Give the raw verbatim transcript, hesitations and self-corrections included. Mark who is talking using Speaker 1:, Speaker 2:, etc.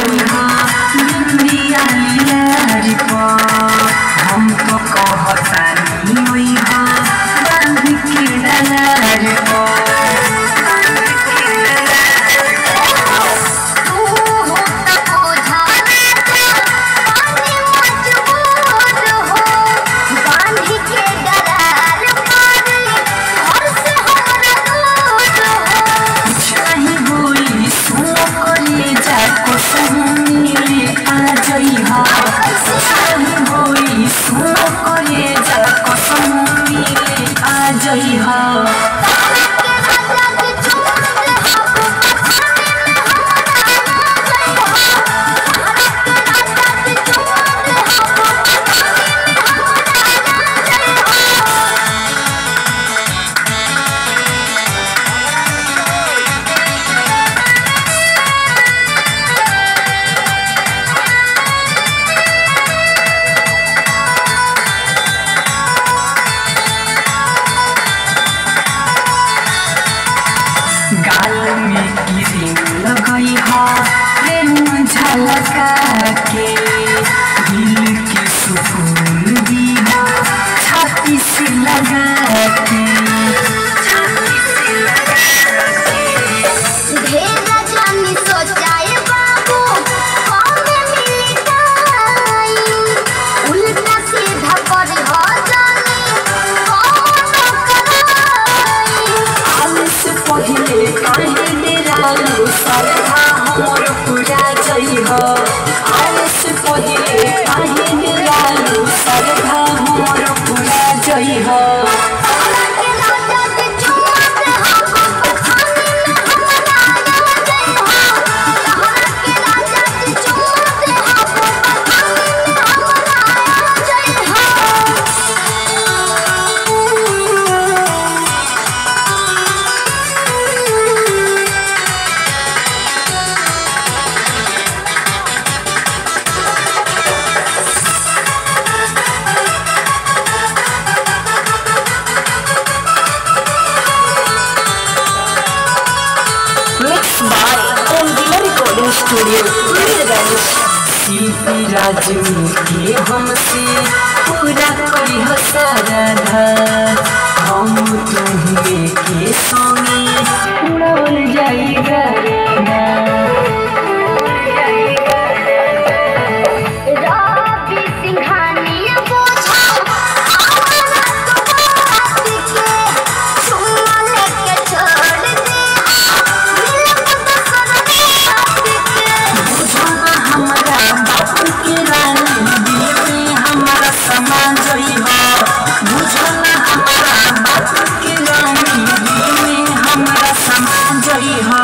Speaker 1: जई हो बिंदिया लीलारी पर हम तो कहतानी होई हो बांध के डलार पर जई हो गाल में क्रीम लगई हो प्रेम झलका के दिल के सुकून दी हो छाती से लगा के छाती से लगा के
Speaker 2: ढेर जानी सोचाए बाबू कौन मिली जाई उल्टा सीधा कर हो जानी कौन कराई
Speaker 1: आने से पहले काहे मेरा लो सरधा हमर पूरा जई हो आने से पहले काहे मेरा लो सरधा हमर पूरा जई हो स्टूडियो शिल्पी राजू के हमसे पूरा करी हो सारा हम तुम्हें के संगे उड़ल जाएगा जई हो